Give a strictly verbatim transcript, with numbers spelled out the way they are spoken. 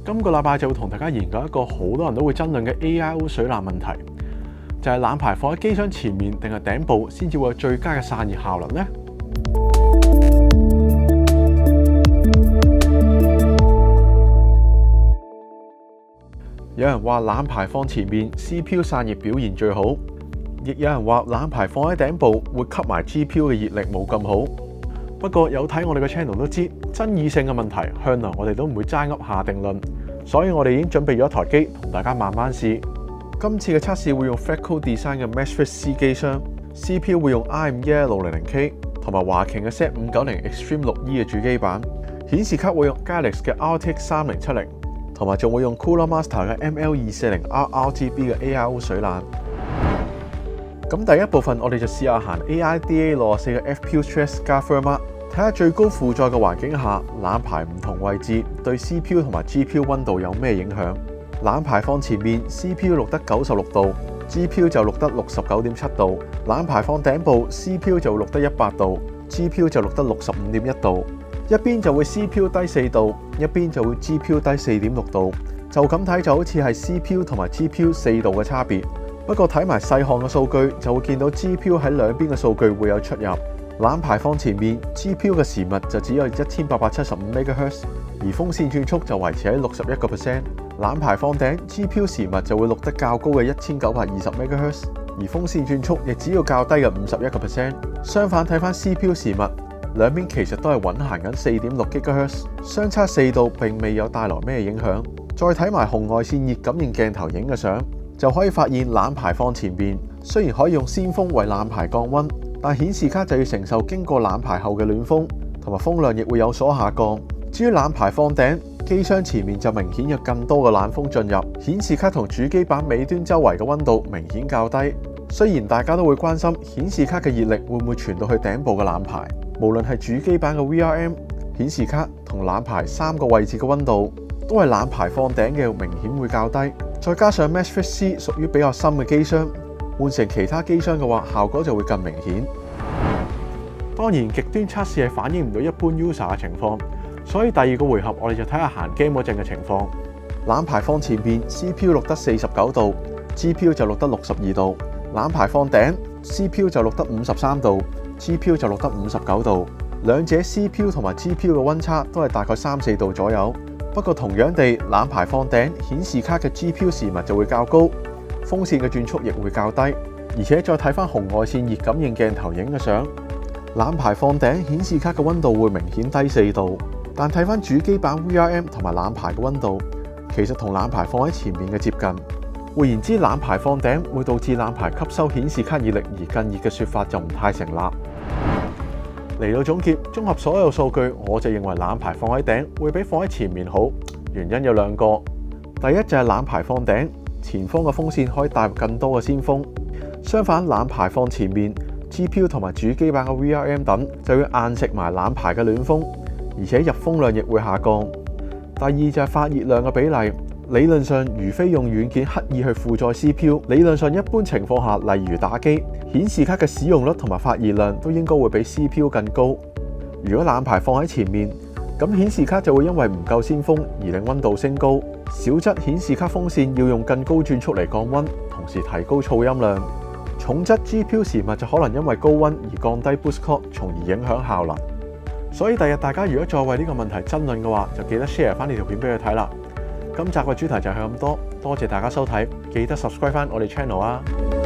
今個禮拜就會同大家研究一個好多人都會爭論嘅 A I O 水冷問題，就係冷排放喺機箱前面定係頂部先至會有最佳嘅散熱效能呢？有人話冷排放前面 C P U 散熱表現最好，亦有人話冷排放喺頂部會吸埋 G P U 嘅熱力冇咁好。不過有睇我哋嘅 channel 都知，爭議性嘅問題向來我哋都唔會齋噏下定論，所以我哋已經準備咗一台機同大家慢慢試。今次嘅測試會用 Fatco Design 嘅 Meshfit C 機箱 ，C P U 會用 I 五一一六零零 K 同埋華擎嘅 Z 五九零 Extreme 六 E 嘅主機板，顯示卡會用 Galaxy 嘅 R T X 三零七零。同埋仲會用 Cooler Master 嘅 M L 二四零 R R G B 嘅 A I O 水冷。咁第一部分我哋就試下行 A I D A 六十四嘅 F P U Stress 加 Firmware， 睇下最高負載嘅環境下冷排唔同位置對 C P U 同埋 G P U 溫度有咩影響。冷排放前面 C P U 錄得九十六度 ，G P U 就錄得六十九點七度；冷排放頂部 C P U 就錄得一百度 ，G P U 就錄得六十五點一度。一邊就會 C P U 低四度，一邊就會 G P U 低四點六度，就咁睇就好似係 C P U 同埋 G P U 四度嘅差別。不過睇埋細項嘅數據，就會見到 G P U 喺兩邊嘅數據會有出入。冷排放前面 G P U 嘅時密就只有一千八百七十五 MHz， 而風扇轉速就維持喺六十一個 percent。冷排放頂 G P U 時密就會錄得較高嘅一千九百二十 MHz， 而風扇轉速亦只要較低嘅五十一個 percent。相反睇翻 C P U 時密，兩邊其實都係穩行緊四點六 GHz， 相差四度並未有帶來咩影響。再睇埋紅外線熱感應鏡頭影嘅相，就可以發現冷排放前邊雖然可以用鮮風為冷排降溫，但顯示卡就要承受經過冷排後嘅暖風，同埋風量亦會有所下降。至於冷排放頂，機箱前面就明顯有更多嘅冷風進入，顯示卡同主機板尾端周圍嘅溫度明顯較低。雖然大家都會關心顯示卡嘅熱力會唔會傳到去頂部嘅冷排，無論係主機板嘅 V R M、顯示卡同冷排三個位置嘅溫度，都係冷排放頂嘅明顯會較低。再加上 Meshfit C 屬於比較深嘅機箱，換成其他機箱嘅話，效果就會更明顯。當然，極端測試係反映唔到一般 user 嘅情況，所以第二個回合我哋就睇下行 game 嗰陣嘅情況。冷排放前邊 C P U 錄得四十九度 ，G P U 就錄得六十二度；冷排放頂 C P U 就錄得五十三度。G P U 就錄得五十九度，兩者 C P U 同埋 G P U 嘅溫差都係大概三四度左右。不過同樣地，冷排放頂顯示卡嘅 G P U 時密就會較高，風扇嘅轉速亦會較低。而且再睇翻紅外線熱感應鏡頭影嘅相，冷排放頂顯示卡嘅溫度會明顯低四度，但睇翻主機板 V R M 同埋冷排嘅溫度，其實同冷排放喺前面嘅接近。換言之，冷排放頂會導致冷排吸收顯示卡熱力而更熱嘅說法就唔太成立。嚟到總結，綜合所有數據，我就認為冷排放喺頂會比放喺前面好。原因有兩個，第一就係冷排放頂前方嘅風扇可以帶入更多嘅鮮風，相反冷排放前面 G P U 同埋主機板嘅 V R M 等就要硬食埋冷排嘅暖風，而且入風量亦會下降。第二就係發熱量嘅比例。理論上，如非用軟件刻意去負載 C P U， 理論上一般情況下，例如打機，顯示卡嘅使用率同埋發熱量都應該會比 C P U 更高。如果冷排放喺前面，咁顯示卡就會因為唔夠鮮風而令溫度升高，小則顯示卡風扇要用更高轉速嚟降溫，同時提高噪音量；重則 G P U 時密就可能因為高溫而降低 boost clock， 從而影響效能。所以第日大家如果再為呢個問題爭論嘅話，就記得 share 翻呢條片俾佢睇啦。今集嘅主題就係咁多，多謝大家收睇，記得 subscribe 翻我哋 channel 啊！